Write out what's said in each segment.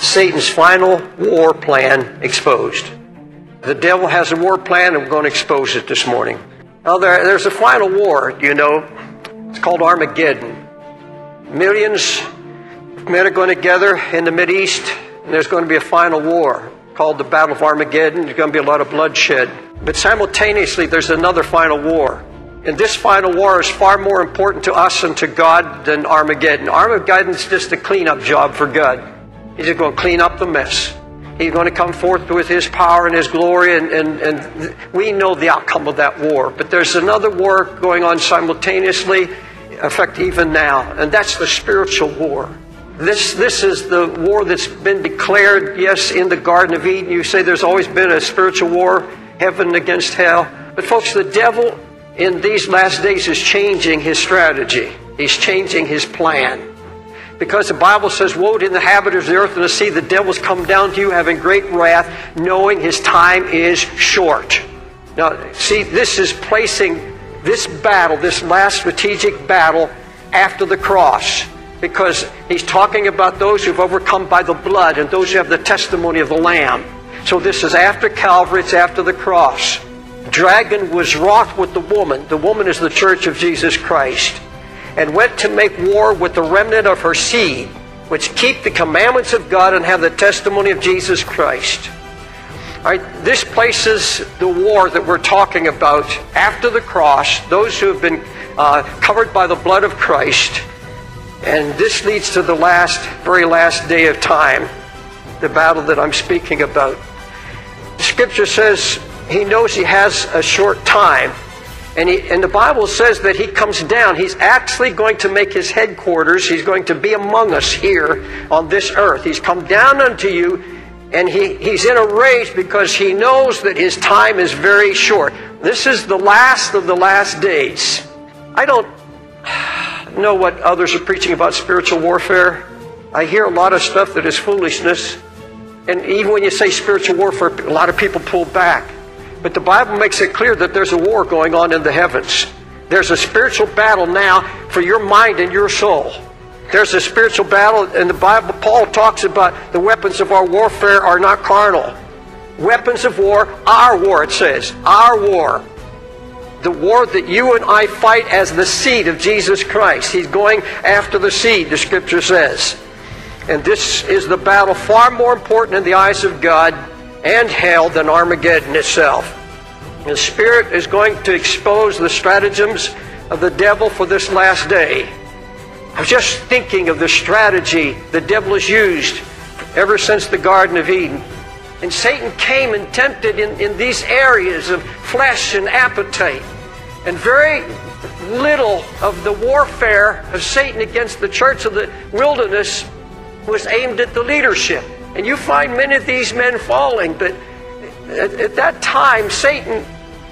Satan's final war plan exposed. The devil has a war plan, and we're going to expose it this morning. Now, there's a final war, you know. It's called Armageddon. Millions of men are going to gather in the Mideast, and there's going to be a final war called the Battle of Armageddon. There's going to be a lot of bloodshed. But simultaneously, there's another final war. And this final war is far more important to us and to God than Armageddon. Armageddon's just a cleanup job for God. He's just going to clean up the mess. He's going to come forth with His power and His glory, and we know the outcome of that war. But there's another war going on simultaneously, in fact, even now, and that's the spiritual war. This is the war that's been declared, yes, in the Garden of Eden. You say there's always been a spiritual war, heaven against hell. But folks, the devil in these last days is changing his strategy. He's changing his plan. Because the Bible says, woe to the inhabitants of the earth and the sea, the devil's come down to you having great wrath, knowing his time is short. Now, see, this is placing this battle, this last strategic battle, after the cross. Because he's talking about those who've overcome by the blood and those who have the testimony of the Lamb. So this is after Calvary, it's after the cross. Dragon was wroth with the woman. The woman is the church of Jesus Christ. And went to make war with the remnant of her seed, which keep the commandments of God and have the testimony of Jesus Christ. All right, this places the war that we're talking about after the cross, those who have been covered by the blood of Christ. And this leads to the very last day of time, the battle that I'm speaking about. The Scripture says He knows He has a short time. And the Bible says that He comes down. He's actually going to make His headquarters. He's going to be among us here on this earth. He's come down unto you, and He's in a rage because He knows that His time is very short. This is the last of the last days. I don't know what others are preaching about spiritual warfare. I hear a lot of stuff that is foolishness. And even when you say spiritual warfare, a lot of people pull back. But the Bible makes it clear that there's a war going on in the heavens. There's a spiritual battle now for your mind and your soul. There's a spiritual battle in the Bible. Paul talks about the weapons of our warfare are not carnal. Weapons of war, our war, it says. Our war. The war that you and I fight as the seed of Jesus Christ. He's going after the seed, the Scripture says. And this is the battle far more important in the eyes of God and hell than Armageddon itself. The Spirit is going to expose the stratagems of the devil for this last day. I was just thinking of the strategy the devil has used ever since the Garden of Eden. And Satan came and tempted in these areas of flesh and appetite. And very little of the warfare of Satan against the church of the wilderness was aimed at the leadership. And you find many of these men falling, but at that time, Satan's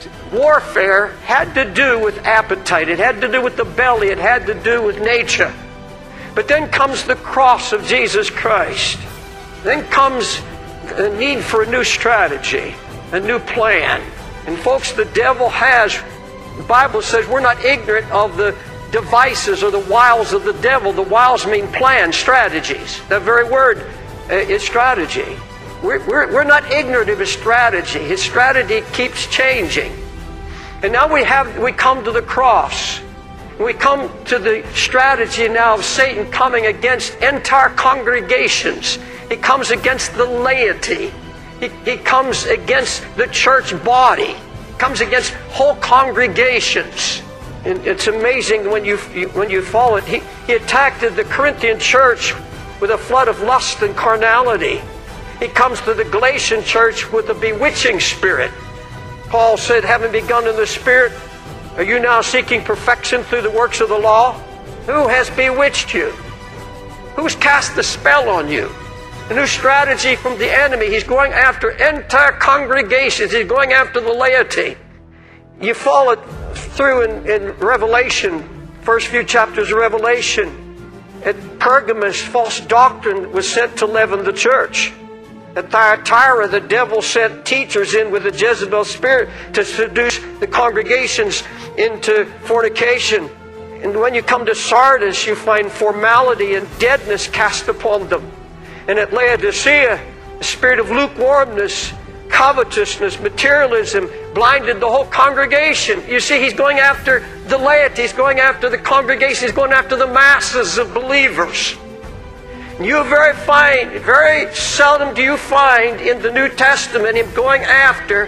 warfare had to do with appetite. It had to do with the belly. It had to do with nature. But then comes the cross of Jesus Christ. Then comes a need for a new strategy, a new plan. And folks, the devil has, the Bible says we're not ignorant of the devices or the wiles of the devil. The wiles mean plans, strategies. That very word is strategy. We're not ignorant of his strategy. His strategy keeps changing. And now we come to the cross. We come to the strategy now of Satan coming against entire congregations. He comes against the laity. He comes against the church body. He comes against whole congregations. And it's amazing when you follow it. He attacked the Corinthian church with a flood of lust and carnality. He comes to the Galatian church with a bewitching spirit. Paul said, having begun in the Spirit, are you now seeking perfection through the works of the law? Who has bewitched you? Who's cast the spell on you? A new strategy from the enemy. He's going after entire congregations. He's going after the laity. You follow it through in Revelation, first few chapters of Revelation. At Pergamos, false doctrine was sent to leaven the church. At Thyatira, the devil sent teachers in with a Jezebel spirit to seduce the congregations into fornication. And when you come to Sardis, you find formality and deadness cast upon them. And at Laodicea, the spirit of lukewarmness, covetousness, materialism blinded the whole congregation. You see, he's going after the laity. He's going after the congregation. He's going after the masses of believers. You very seldom do you find in the New Testament him going after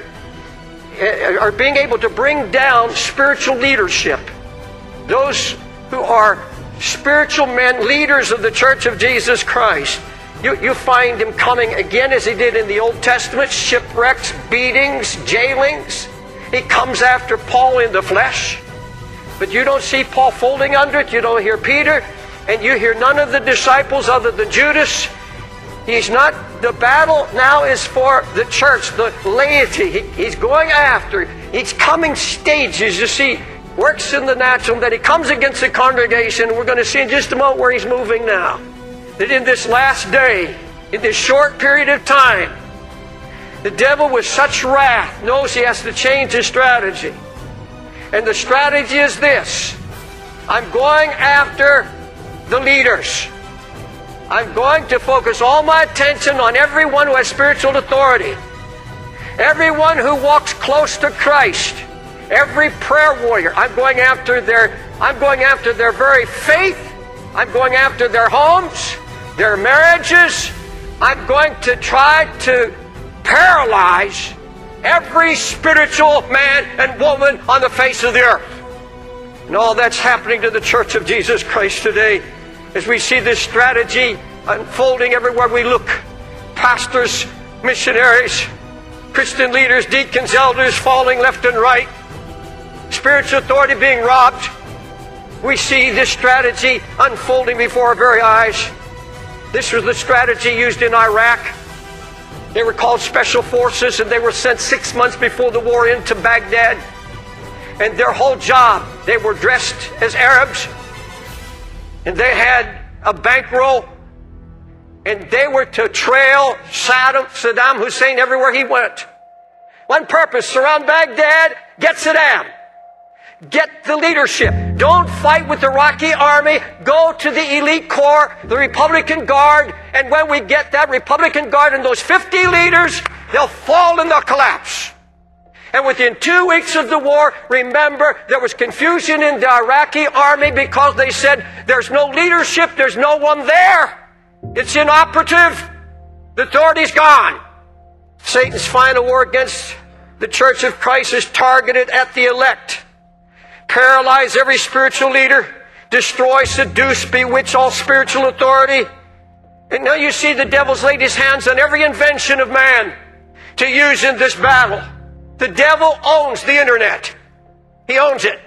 or being able to bring down spiritual leadership. Those who are spiritual men, leaders of the Church of Jesus Christ. You find him coming again as he did in the Old Testament, shipwrecks, beatings, jailings. He comes after Paul in the flesh. But you don't see Paul folding under it. You don't hear Peter. And you hear none of the disciples other than Judas. He's not, the battle now is for the church, the laity. He's going after, he's coming stages. You see, works in the natural, that he comes against the congregation. We're going to see in just a moment where he's moving now. That in this last day, in this short period of time, the devil with such wrath knows he has to change his strategy. And the strategy is this: I'm going after the leaders. I'm going to focus all my attention on everyone who has spiritual authority. Everyone who walks close to Christ. Every prayer warrior. I'm going after their very faith. I'm going after their homes, their marriages. I'm going to try to paralyze every spiritual man and woman on the face of the earth. And all that's happening to the Church of Jesus Christ today as we see this strategy unfolding everywhere we look. Pastors, missionaries, Christian leaders, deacons, elders falling left and right. Spiritual authority being robbed. We see this strategy unfolding before our very eyes. This was the strategy used in Iraq. They were called Special Forces, and they were sent 6 months before the war into Baghdad. And their whole job, they were dressed as Arabs, and they had a bankroll, and they were to trail Saddam Hussein everywhere he went. One purpose: surround Baghdad, get Saddam. Get the leadership. Don't fight with the Iraqi army. Go to the elite corps, the Republican Guard, and when we get that Republican Guard and those 50 leaders, they'll fall and they'll collapse. And within 2 weeks of the war, remember, there was confusion in the Iraqi army because they said, there's no leadership, there's no one there. It's inoperative. The authority's gone. Satan's final war against the Church of Christ is targeted at the elect. Paralyze every spiritual leader. Destroy, seduce, bewitch all spiritual authority. And now you see the devil's laid his hands on every invention of man to use in this battle. The devil owns the internet. He owns it.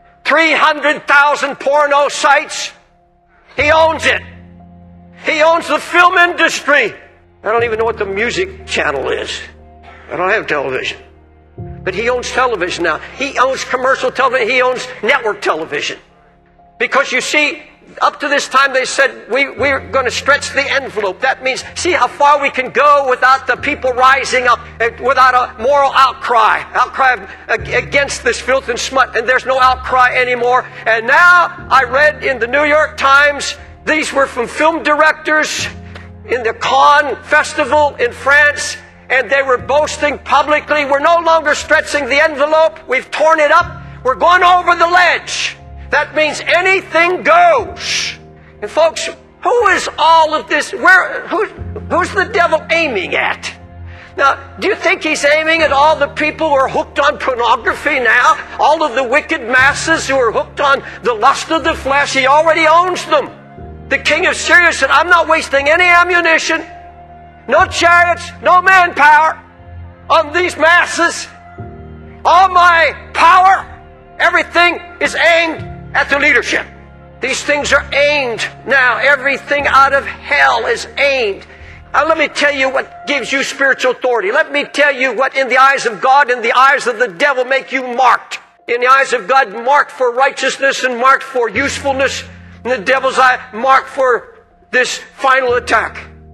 300,000 porno sites. He owns it. He owns the film industry. I don't even know what the music channel is. I don't have television. But he owns television now. He owns commercial television. He owns network television. Because you see, up to this time they said we're going to stretch the envelope. That means see how far we can go without the people rising up, without a moral outcry against this filth and smut. And there's no outcry anymore. And now I read in the New York Times, these were from film directors in the Cannes Festival in France, and they were boasting publicly, we're no longer stretching the envelope, we've torn it up, we're going over the ledge. That means anything goes. And folks, who is all of this? Who's the devil aiming at? Now, do you think he's aiming at all the people who are hooked on pornography now? All of the wicked masses who are hooked on the lust of the flesh? He already owns them. The king of Syria said, I'm not wasting any ammunition, no chariots, no manpower on these masses. All my power, everything is aimed at the leadership. These things are aimed now. Everything out of hell is aimed. Now let me tell you what gives you spiritual authority. Let me tell you what in the eyes of God and the eyes of the devil make you marked. In the eyes of God, marked for righteousness and marked for usefulness. In the devil's eye, marked for this final attack.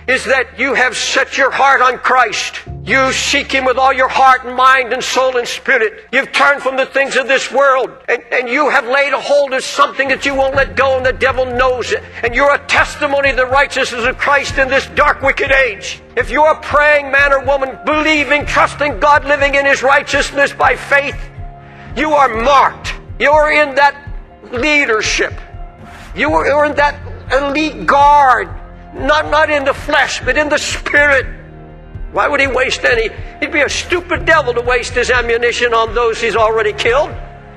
is that you have set your heart on Christ. You seek Him with all your heart and mind and soul and spirit. You've turned from the things of this world, and you have laid a hold of something that you won't let go, and the devil knows it. And you're a testimony of the righteousness of Christ in this dark, wicked age. If you're a praying man or woman, believing, trusting God, living in His righteousness by faith, you are marked. You're in that leadership. You're in that elite guard. Not in the flesh, but in the spirit. Why would he waste any? He'd be a stupid devil to waste his ammunition on those he's already killed.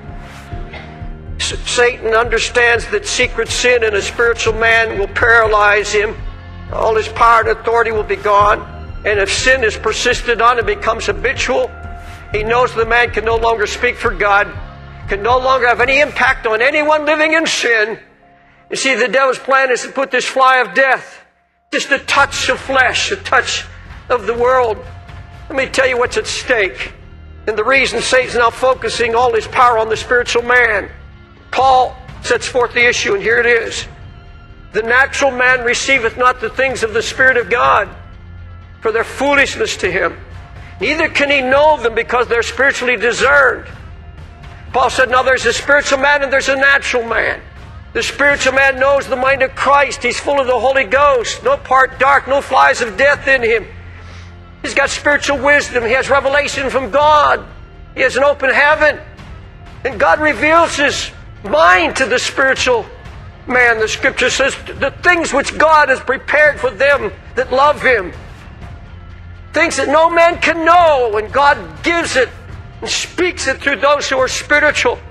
Satan understands that secret sin in a spiritual man will paralyze him. All his power and authority will be gone. And if sin is persisted on and becomes habitual, he knows the man can no longer speak for God, can no longer have any impact on anyone living in sin. You see, the devil's plan is to put this fly of death, just a touch of flesh, a touch of the world. Let me tell you what's at stake. And the reason Satan's now focusing all his power on the spiritual man. Paul sets forth the issue, and here it is. The natural man receiveth not the things of the Spirit of God, for they're foolishness to him. Neither can he know them, because they're spiritually discerned. Paul said, now there's a spiritual man and there's a natural man. The spiritual man knows the mind of Christ. He's full of the Holy Ghost. No part dark, no flies of death in him. He's got spiritual wisdom. He has revelation from God. He has an open heaven. And God reveals His mind to the spiritual man. The Scripture says, the things which God has prepared for them that love Him. Things that no man can know, and God gives it and speaks it through those who are spiritual.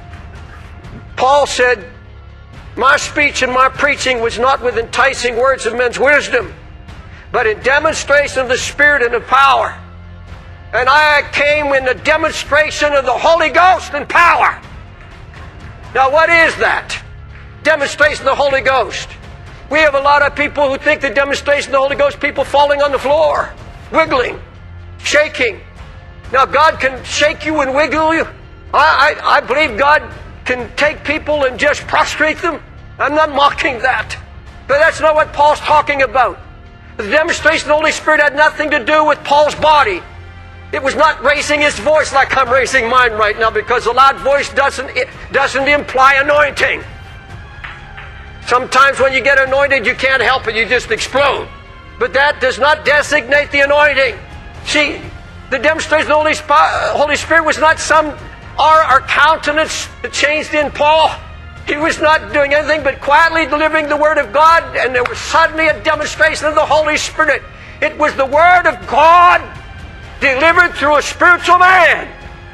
Paul said, my speech and my preaching was not with enticing words of men's wisdom, but in demonstration of the Spirit and of power. And I came in the demonstration of the Holy Ghost and power. Now what is that? Demonstration of the Holy Ghost. We have a lot of people who think the demonstration of the Holy Ghost, people falling on the floor, wiggling, shaking. Now God can shake you and wiggle you. I believe God can take people and just prostrate them. I'm not mocking that. But that's not what Paul's talking about. The demonstration of the Holy Spirit had nothing to do with Paul's body. It was not raising his voice like I'm raising mine right now, because a loud voice doesn't imply anointing. Sometimes when you get anointed, you can't help it, you just explode. But that does not designate the anointing. See, the demonstration of the Holy Spirit was not our countenance that changed in Paul. He was not doing anything but quietly delivering the Word of God, and there was suddenly a demonstration of the Holy Spirit. It was the Word of God delivered through a spiritual man.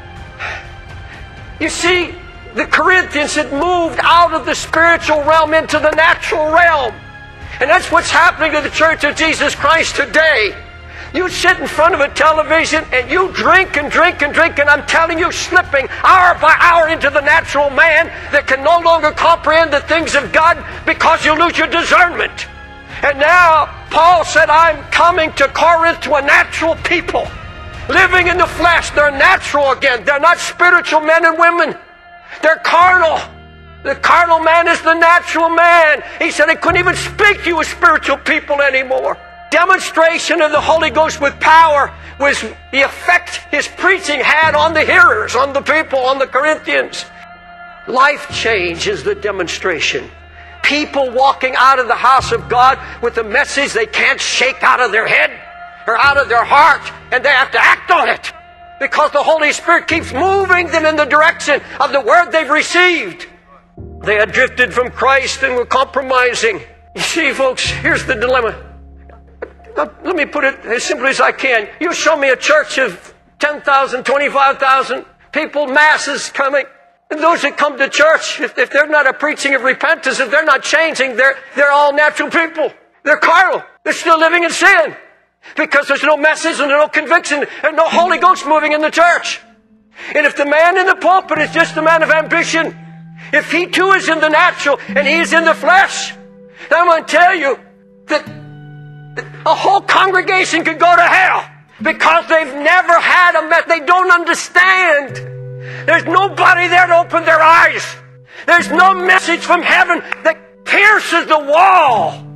You see, the Corinthians had moved out of the spiritual realm into the natural realm. And that's what's happening to the Church of Jesus Christ today. You sit in front of a television and you drink and drink and drink, and I'm telling you, slipping hour by hour into the natural man that can no longer comprehend the things of God because you lose your discernment. And now, Paul said, I'm coming to Corinth to a natural people, living in the flesh. They're natural again. They're not spiritual men and women. They're carnal. The carnal man is the natural man. He said he couldn't even speak to you as spiritual people anymore. Demonstration of the Holy Ghost with power was the effect his preaching had on the hearers, on the people, on the Corinthians. Life change is the demonstration. People walking out of the house of God with a message they can't shake out of their head or out of their heart, and they have to act on it because the Holy Spirit keeps moving them in the direction of the word they've received. They had drifted from Christ and were compromising. You see, folks, here's the dilemma. Let me put it as simply as I can. You show me a church of 10,000, 25,000 people, masses coming. And those that come to church, if they're not a preaching of repentance, if they're not changing, they're all natural people. They're carnal. They're still living in sin. Because there's no message and no conviction and no Holy Ghost moving in the church. And if the man in the pulpit is just a man of ambition, if he too is in the natural and he's in the flesh, then I'm going to tell you that a whole congregation could go to hell because they've never had a message. They don't understand. There's nobody there to open their eyes. There's no message from heaven that pierces the wall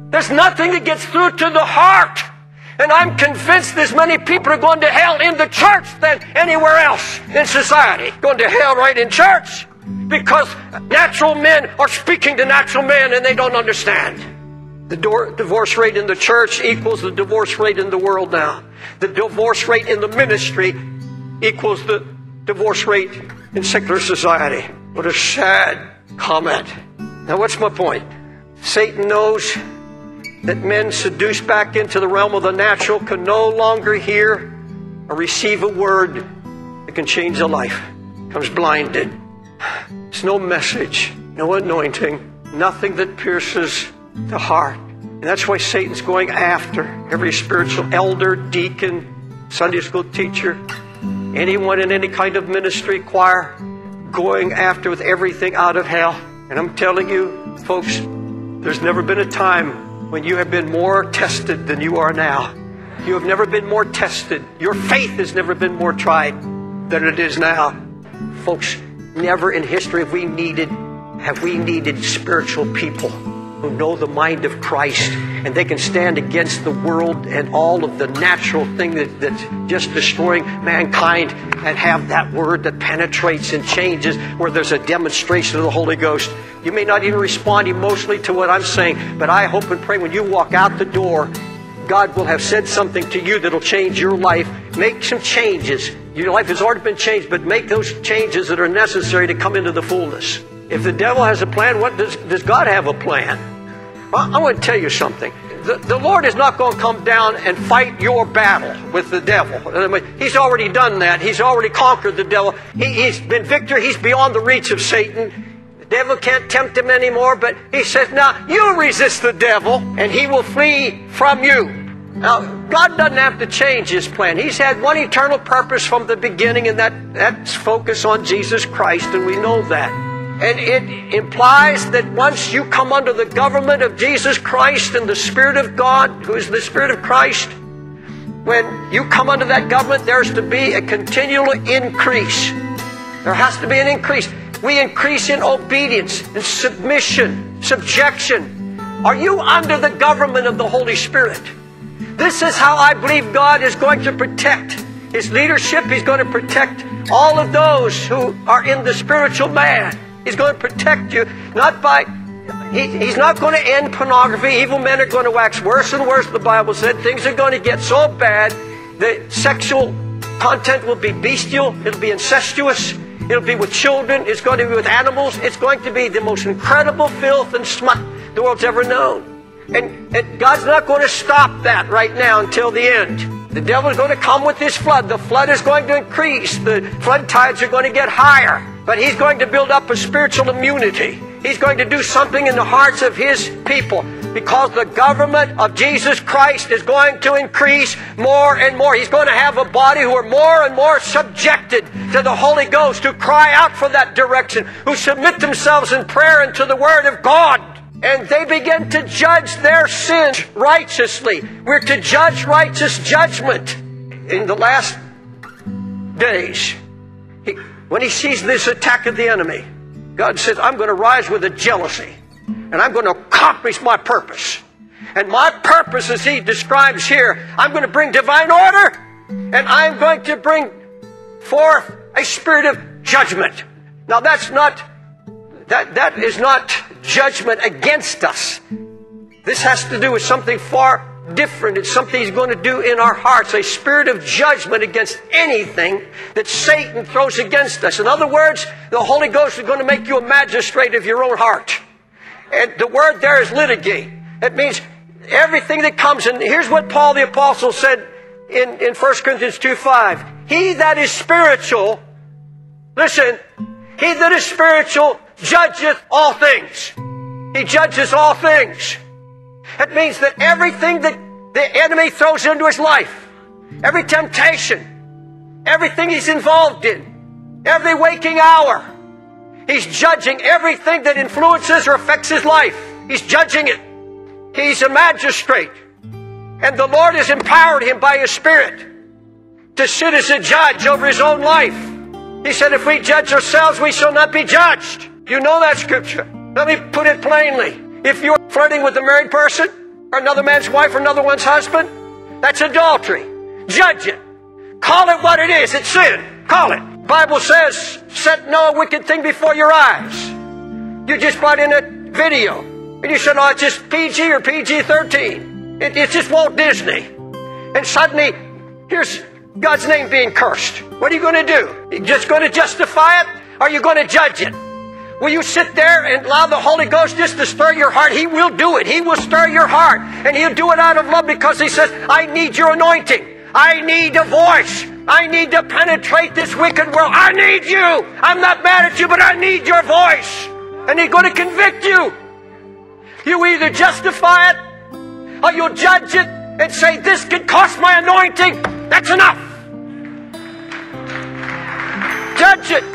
There's nothing that gets through to the heart. And I'm convinced as many people are going to hell in the church than anywhere else in society. Going to hell right in church. Because natural men are speaking to natural men and they don't understand. The divorce rate in the church equals the divorce rate in the world now. The divorce rate in the ministry equals the divorce rate in secular society. What a sad comment. Now what's my point? Satan knows that men seduced back into the realm of the natural can no longer hear or receive a word that can change a life. Becomes blinded. There's no message, no anointing, nothing that pierces the heart. And that's why Satan's going after every spiritual elder, deacon, Sunday school teacher, anyone in any kind of ministry, choir, going after with everything out of hell. And I'm telling you, folks, there's never been a time when you have been more tested than you are now. You have never been more tested. Your faith has never been more tried than it is now. Folks, never in history have we needed spiritual people who know the mind of Christ, and they can stand against the world and all of the natural thing that's just destroying mankind, and have that word that penetrates and changes, where there's a demonstration of the Holy Ghost. You may not even respond emotionally to what I'm saying, but I hope and pray when you walk out the door, God will have said something to you that'll change your life. Make some changes. Your life has already been changed, but make those changes that are necessary to come into the fullness. If the devil has a plan, what does God have a plan? Well, I want to tell you something. The Lord is not going to come down and fight your battle with the devil. I mean, He's already done that. He's already conquered the devil. He's been victor. He's beyond the reach of Satan. The devil can't tempt him anymore, but He says, now you resist the devil and he will flee from you. Now, God doesn't have to change His plan. He's had one eternal purpose from the beginning, and that's focus on Jesus Christ, and we know that. And it implies that once you come under the government of Jesus Christ and the Spirit of God, who is the Spirit of Christ, when you come under that government, there's to be a continual increase. There has to be an increase. We increase in obedience, in submission, subjection. Are you under the government of the Holy Spirit? This is how I believe God is going to protect His leadership. He's going to protect all of those who are in the spiritual man. He's going to protect you, not by... He's not going to end pornography. Evil men are going to wax worse and worse, the Bible said. Things are going to get so bad that sexual content will be bestial. It'll be incestuous. It'll be with children. It's going to be with animals. It's going to be the most incredible filth and smut the world's ever known. And God's not going to stop that right now until the end. The devil is going to come with this flood. The flood is going to increase. The flood tides are going to get higher. But He's going to build up a spiritual immunity. He's going to do something in the hearts of His people, because the government of Jesus Christ is going to increase more and more. He's going to have a body who are more and more subjected to the Holy Ghost, who cry out for that direction, who submit themselves in prayer and to the Word of God. And they begin to judge their sins righteously. We're to judge righteous judgment. In the last days, when He sees this attack of the enemy, God says, I'm going to rise with a jealousy, and I'm going to accomplish my purpose. And my purpose, as He describes here, I'm going to bring divine order, and I'm going to bring forth a spirit of judgment. Now that is not judgment against us. This has to do with something far different. It's something He's going to do in our hearts, a spirit of judgment against anything that Satan throws against us. In other words, the Holy Ghost is going to make you a magistrate of your own heart. And the word there is litigate. It means everything that comes. And here's what Paul the Apostle said in 1 Corinthians 2:5. He that is spiritual, listen, he that is spiritual judgeth all things. He judges all things. It means that everything that the enemy throws into his life, every temptation, everything he's involved in, every waking hour, he's judging everything that influences or affects his life. He's judging it. He's a magistrate. And the Lord has empowered him by His Spirit to sit as a judge over his own life. He said, if we judge ourselves, we shall not be judged. You know that scripture. Let me put it plainly. If you're flirting with a married person, or another man's wife or another one's husband, that's adultery. Judge it. Call it what it is. It's sin. Call it. The Bible says, set no wicked thing before your eyes. You just brought in a video, and you said, oh, it's just PG or PG-13. It's just Walt Disney. And suddenly, here's God's name being cursed. What are you going to do? You just going to justify it? Or are you going to judge it? Will you sit there and allow the Holy Ghost just to stir your heart? He will do it. He will stir your heart. And He'll do it out of love because He says, I need your anointing. I need a voice. I need to penetrate this wicked world. I need you. I'm not mad at you, but I need your voice. And He's going to convict you. You either justify it or you'll judge it and say, this could cost my anointing. That's enough. Judge it.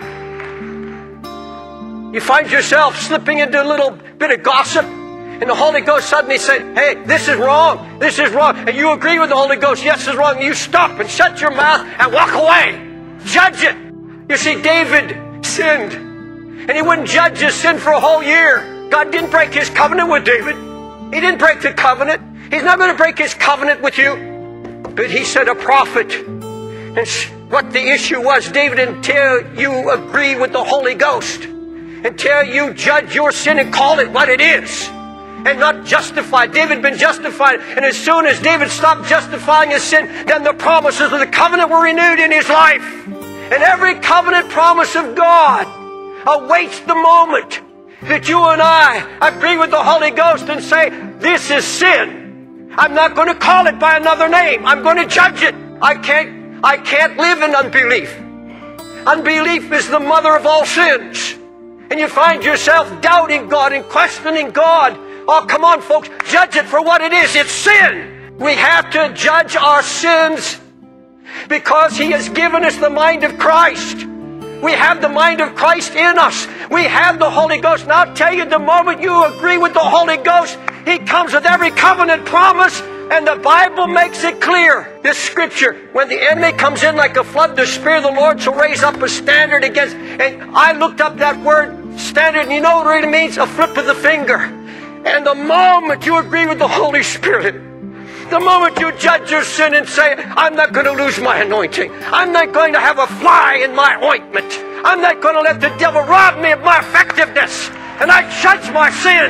You find yourself slipping into a little bit of gossip, and the Holy Ghost suddenly said, hey, this is wrong. This is wrong. And you agree with the Holy Ghost, yes, it's wrong. And you stop and shut your mouth and walk away. Judge it. You see, David sinned, and he wouldn't judge his sin for a whole year. God didn't break His covenant with David. He didn't break the covenant. He's not going to break His covenant with you. But He said a prophet. And what the issue was, David, until you agree with the Holy Ghost, until you judge your sin and call it what it is, and not justify. David had been justified, and as soon as David stopped justifying his sin, then the promises of the covenant were renewed in his life. And every covenant promise of God awaits the moment that you and I agree with the Holy Ghost and say, this is sin. I'm not going to call it by another name. I'm going to judge it. I can't live in unbelief. Unbelief is the mother of all sins. And you find yourself doubting God and questioning God. Oh, come on, folks. Judge it for what it is. It's sin. We have to judge our sins because He has given us the mind of Christ. We have the mind of Christ in us. We have the Holy Ghost. And I'll tell you, the moment you agree with the Holy Ghost, He comes with every covenant promise. And the Bible makes it clear. This scripture, when the enemy comes in like a flood, the Spirit of the Lord shall raise up a standard against. And I looked up that word standard, and you know what it really means? A flip of the finger. And the moment you agree with the Holy Spirit, the moment you judge your sin and say, I'm not going to lose my anointing. I'm not going to have a fly in my ointment. I'm not going to let the devil rob me of my effectiveness. And I judge my sin.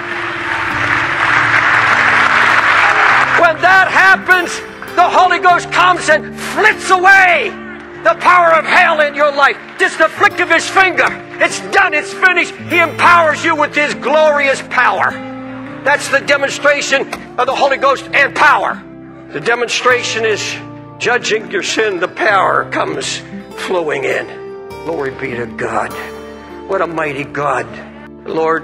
When that happens, the Holy Ghost comes and flits away the power of hell in your life. Just a flick of His finger. It's done. It's finished. He empowers you with His glorious power. That's the demonstration of the Holy Ghost and power. The demonstration is judging your sin. The power comes flowing in. Glory be to God. What a mighty God. Lord,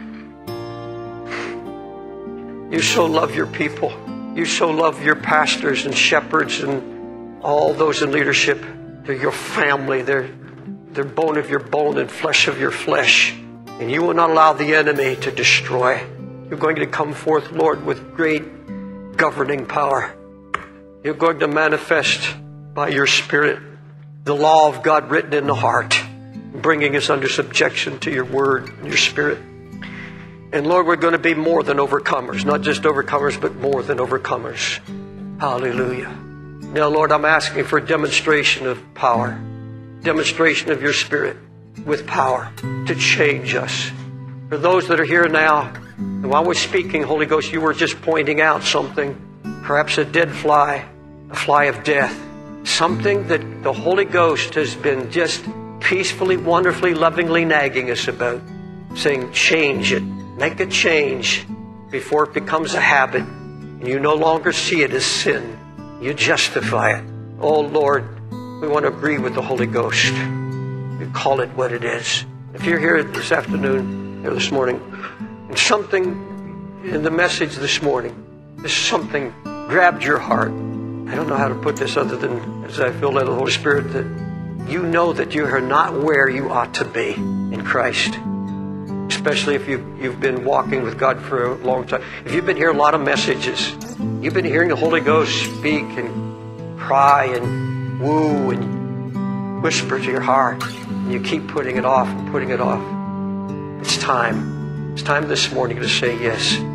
You so love Your people. You so love Your pastors and shepherds and all those in leadership. They're Your family. They're bone of Your bone and flesh of Your flesh. And You will not allow the enemy to destroy. You're going to come forth, Lord, with great governing power. You're going to manifest by Your Spirit the law of God written in the heart, bringing us under subjection to Your Word and Your Spirit. And Lord, we're going to be more than overcomers. Not just overcomers, but more than overcomers. Hallelujah. Now, Lord, I'm asking for a demonstration of power. Demonstration of Your Spirit with power to change us. For those that are here now, and while we're speaking, Holy Ghost, You were just pointing out something. Perhaps a dead fly, a fly of death. Something that the Holy Ghost has been just peacefully, wonderfully, lovingly nagging us about. Saying, change it. Make a change before it becomes a habit. And you no longer see it as sin. You justify it. Oh, Lord, we want to agree with the Holy Ghost. We call it what it is. If you're here this afternoon or this morning, and something in the message this morning, something grabbed your heart. I don't know how to put this other than as I feel led of the Holy Spirit, that you know that you are not where you ought to be in Christ. Especially if you've been walking with God for a long time. If you've been hearing a lot of messages, you've been hearing the Holy Ghost speak and cry and woo and whisper to your heart, and you keep putting it off and putting it off. It's time. It's time this morning to say yes.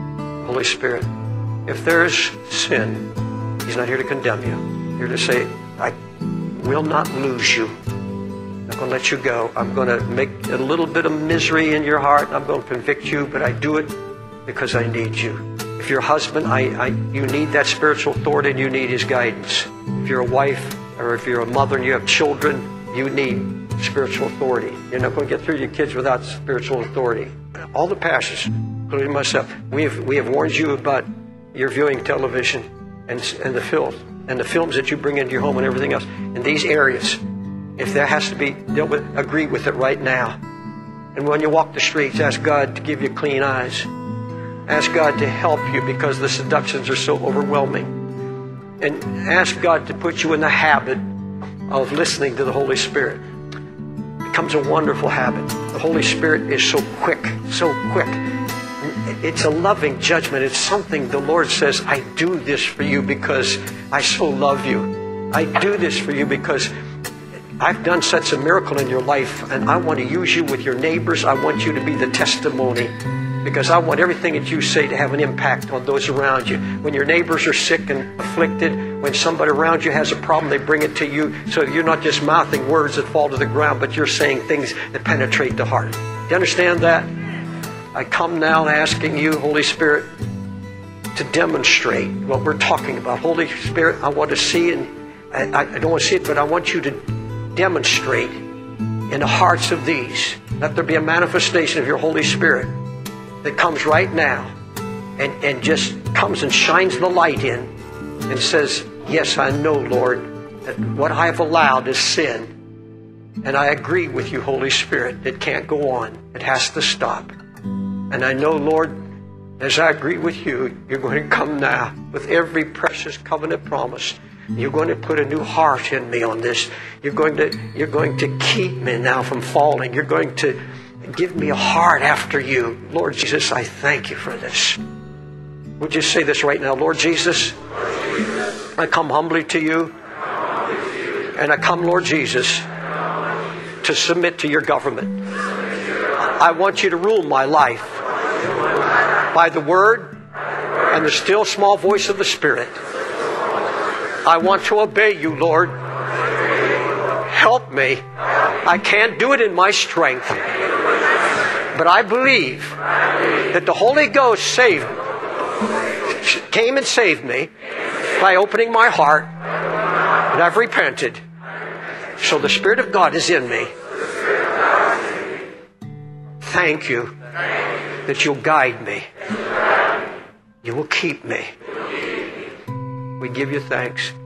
Holy Spirit, if there is sin, He's not here to condemn you. Here to say, I will not lose you. I'm not going to let you go. I'm going to make a little bit of misery in your heart. I'm going to convict you, but I do it because I need you. If you're a husband, you need that spiritual authority and you need His guidance. If you're a wife or if you're a mother and you have children, you need spiritual authority. You're not going to get through your kids without spiritual authority. All the pastors, including myself, we have warned you about your viewing television and the filth and the films that you bring into your home and everything else. In these areas, if there has to be dealt with, agree with it right now. And when you walk the streets, ask God to give you clean eyes. Ask God to help you because the seductions are so overwhelming. And ask God to put you in the habit of listening to the Holy Spirit. It becomes a wonderful habit. The Holy Spirit is so quick, so quick. It's a loving judgment. It's something the Lord says, I do this for you because I so love you. I do this for you because I've done such a miracle in your life, and I want to use you with your neighbors. I want you to be the testimony because I want everything that you say to have an impact on those around you. When your neighbors are sick and afflicted, when somebody around you has a problem, they bring it to you. So you're not just mouthing words that fall to the ground, but you're saying things that penetrate the heart. Do you understand that? I come now asking you, Holy Spirit, to demonstrate what we're talking about. Holy Spirit, I want to see it. I don't want to see it, but I want you to demonstrate in the hearts of these. Let there be a manifestation of your Holy Spirit that comes right now and just comes and shines the light in and says, yes, I know, Lord, that what I have allowed is sin. And I agree with you, Holy Spirit. It can't go on. It has to stop. And I know, Lord, as I agree with you, you're going to come now with every precious covenant promise. You're going to put a new heart in me on this. You're going to keep me now from falling. You're going to give me a heart after you. Lord Jesus, I thank you for this. Would you say this right now? Lord Jesus, I come humbly to you. And I come, Lord Jesus, to submit to your government. I want you to rule my life by the word and the still small voice of the Spirit. I want to obey you, Lord. Help me. I can't do it in my strength. But I believe that the Holy Ghost came and saved me by opening my heart. And I've repented. So the Spirit of God is in me. Thank you that you'll guide me. You will keep me. We give you thanks.